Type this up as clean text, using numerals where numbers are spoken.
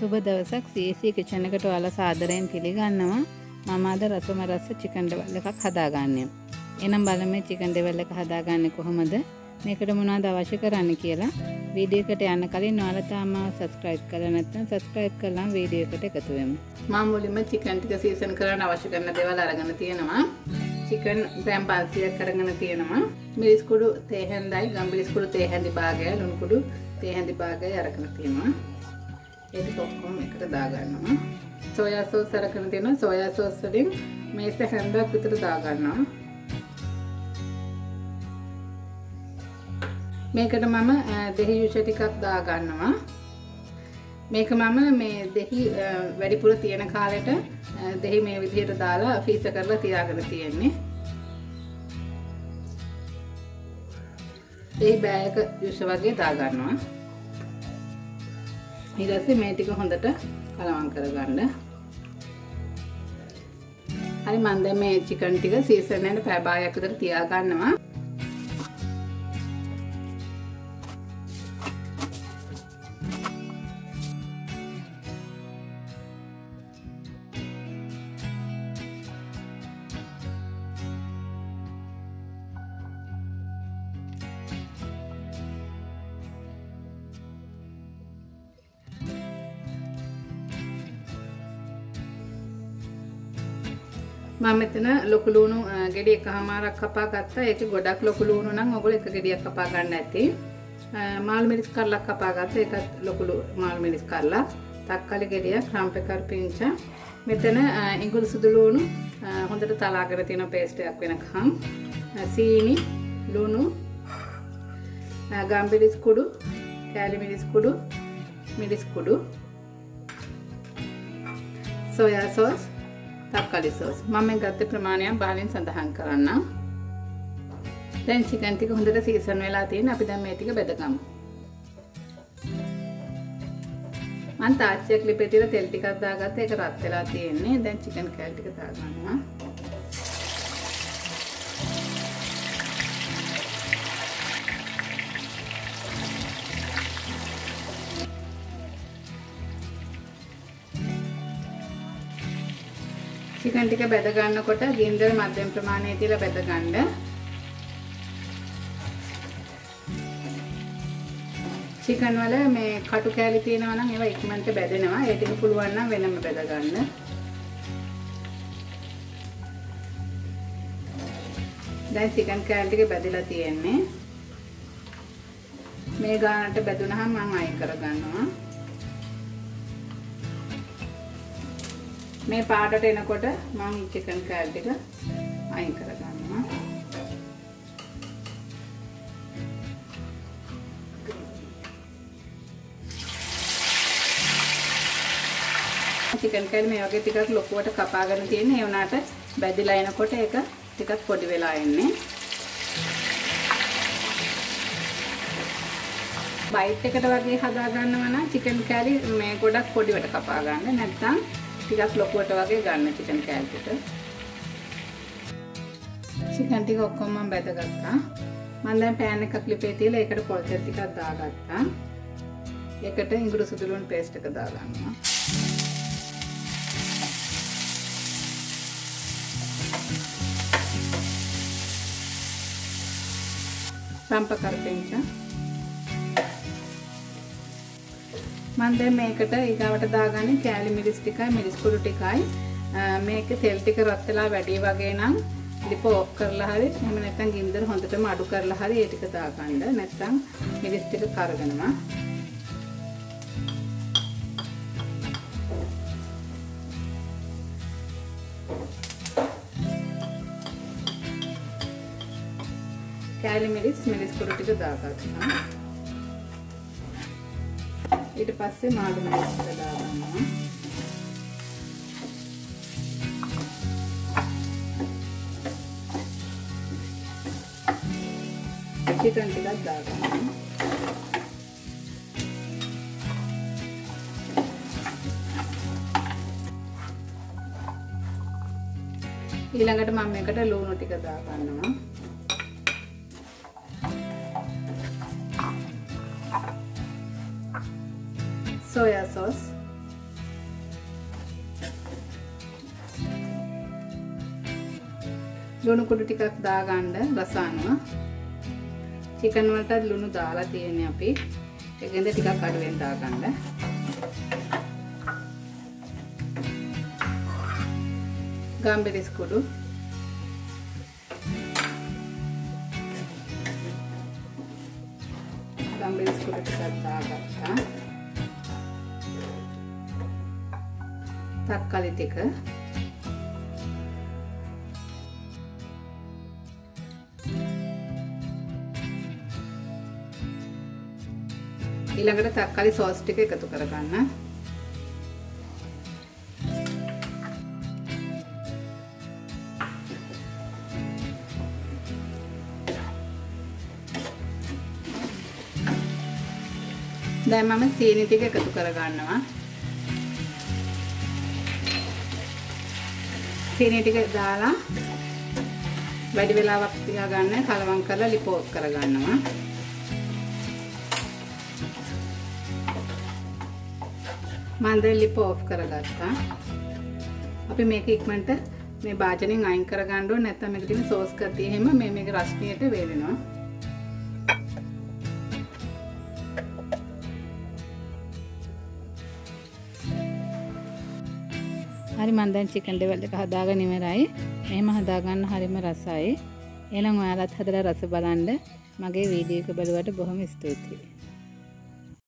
සුබ දවසක් CSC kitchen එකට ඔයාලා සාදරයෙන් පිළිගන්නවා. මම අද රසම රස චිකන් ඩෙවල් එකක් හදාගන්නෙ. එහෙනම් බලමු මේ චිකන් ඩෙවල් එක හදාගන්නේ කොහොමද? මේකට මොනවද අවශ්‍ය කරන්නේ කියලා. වීඩියෝ එකට යන්න කලින් ඔයාලා තාම subscribe කරලා නැත්නම් subscribe කරලා වීඩියෝ එකට එකතු වෙමු. මම මුලින්ම චිකන් ටික සීසන් කරන්න අවශ්‍ය කරන දේවල් අරගෙන තියෙනවා. චිකන් ග්‍රෑම් 500ක් අරගෙන තියෙනවා. මිරිස් කුඩු තේ හැන්දයි, ගම්බිරිස් කුඩු තේ හැන්දි භාගයයි, ලුණු කුඩු තේ හැන්දි භාගයයි අරගෙන තියෙනවා. ඒක ඔක්කොම එකට දාගන්නවා. සෝයා සෝස් අරගෙන තියෙනවා. සෝයා සෝස් වලින් මේස හැන්දක් විතර දාගන්නවා. මේකට මම දෙහි යුෂ ටිකක් දාගන්නවා. මේක මම මේ දෙහි වැඩිපුර තියෙන කාලෙට දෙහි මේ විදිහට දාලා ෆ්‍රීසර් කරලා තියාගෙන තියෙන්නේ. දෙහි බෑයක යුෂ වගේ දාගන්නවා. ඊට පස්සේ මේ ටික හොඳට කලවම් කරගන්න. හරි මම දැන් මේ චිකන් ටික සීසන් වෙන්න පැය භාගයක් විතර තියාගන්නවා. මම මෙතන ලොකු ලුණු ගෙඩි එකමාරක් කපා ගත්තා. ඒකේ ගොඩක් ලොකු ලුණු නම් ඔයගොල්ලෝ එක ගෙඩියක් කපා ගන්න ඇති. මාළු මිරිස් කරලක් කපා ගත්තා. ඒකත් ලොකු මාළු මිරිස් කරලා. තක්කාලි ගෙඩියක්, රම් පෙපර් පිංච. මෙතන ඉඟුරු සුදු ලුණු හොඳට තලාගෙන තියෙන පේස්ට් එකක් වෙනකම්. සීනි, ලුණු, ගම්බිරිස් කුඩු, කෑලි මිරිස් කුඩු, මිරිස් කුඩු, සෝයා සෝස්, තක්කාලි සෝස්. මම මේ ගත්ත ප්‍රමාණයක් බාලින් සඳහන් කරන්නම්. දැන් චිකන් ටික හොඳට සීසන් වෙලා තියෙන. අපි දැන් මේ ටික බෙදගමු. මම තාච්චියක් ලිපේ තියලා තෙල් ටිකක් දාගත්තා. ඒක රත් වෙලා තියෙන්නේ. දැන් චිකන් කෑලි ටික දාගන්නවා. චිකන් ටික බෙද ගන්නකොට ගින්දර මධ්‍යම ප්‍රමාණයේ තියලා බෙද ගන්න. චිකන් වල මේ කටු කෑලි තියෙනවා නම් ඒවා ඉක්මනට බෙදෙනවා. ඒ ටික පුළුවන් නම් වෙනම බෙද ගන්න. දැන් චිකන් කෑලි ටික බෙදලා තියෙන්නේ. මේ ගානට බෙදුනහම මම අයින් කර ගන්නවා. මේ පාටට එනකොට මම චිකන් කෑලි ටික අයින් කර ගන්නවා. චිකන් කෑලි මේ වගේ ටිකක් ලොකුවට කපාගෙන තියෙන. ඒ වුණාට බැදිලා එනකොට ඒක ටිකක් පොඩි වෙලා එන්නේ. බයිට් එකට වගේ හදා ගන්නවා නම් චිකන් කෑලි මේ ගොඩක් පොඩිවට කපා ගන්න. නැත්නම් ටිකක් ලොකුවට වගේ ගන්න චිකන් කෑලි ටික. චිකන් ටික ඔක්කොම මම බෙදගත්තා. මම දැන් පෑන් එකක් ලිපේ තියලා ඒකට පොල් තෙල් ටිකක් දාගත්තා. ඒකට ඉඟුරු සුදු ලුණු පේස්ට් එක දාගන්නවා. රම් පෙපර් පිංච. මම දැන් මේකට ඊගාවට දාගන්නේ කෑලි මිරිස් ටිකයි, මිරිස් කුඩු ටිකයි. මේකේ තෙල් ටික රත් වෙලා වැඩි වගේ නම් ලිප ඔෆ් කරලා හරි එහෙම නැත්නම් ගින්දර හොඳටම අඩු කරලා හරි ඒ ටික දාගන්න. නැත්නම් මිරිස් ටික කරගෙනවා. කෑලි මිරිස්, මිරිස් කුඩු ටික දාගන්නවා. ඊට පස්සේ මාළු මිරිස් ටික දාගන්නවා. චිකන් ටිකක් දාගන්නවා. ඊළඟට මම මේකට ලුණු ටික දාගන්නවා. soya sauce, ලුණු කුඩු ටිකක් දාගන්න රස අනුව. චිකන් වලට ලුණු දාලා තියෙන්නේ අපි. ඒකෙන්ද ටිකක් අඩුවෙන් දාගන්න. ගම්බිරිස් කුඩු. ගම්බිරිස් කුඩු ටිකක් දාගත්තා. තක්කාලි ටික. ඊළඟට තක්කාලි සෝස් ටික එකතු කරගන්න. දැන් මම සීනි ටික එකතු කරගන්නවා. සීනි ටික දාලා වැඩි වෙලාවක් තියාගන්න කලවම් කරලා ලිපෝට් කරගන්නවා. මම දැන් ලිප ඔෆ් කරගත්තා. අපි මේක ඉක්මනට මේ භාජනයෙන් අයින් කරගන්න ඕනේ නැත්නම් මේක තියෙන සෝස් කතිය හැම මේක රස්නියට වේලෙනවා. හරි මම දැන් චිකන් ඩෙවල් එක හදාගෙන ඉවරයි. මෙහෙම හදාගන්න හරිම රසයි. එහෙනම් ඔයාලත් හදලා රස බලන්න. මගේ වීඩියෝ එක බලුවට බොහොම ස්තුතියි.